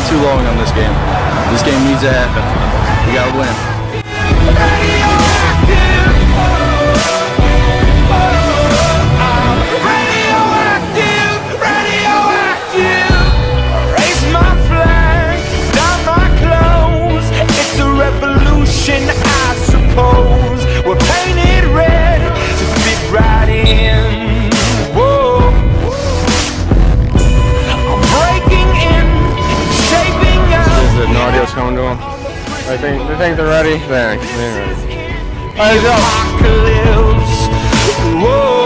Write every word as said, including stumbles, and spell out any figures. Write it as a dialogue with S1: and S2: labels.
S1: too long on this game. This game needs to happen. We gotta win.
S2: I suppose we're painted red to fit right in. Whoa, I'm breaking in, shaping up.
S3: Is the audio's coming to them? I think they think they're ready. They ain't, they ain't ready. All right, go.
S2: Whoa.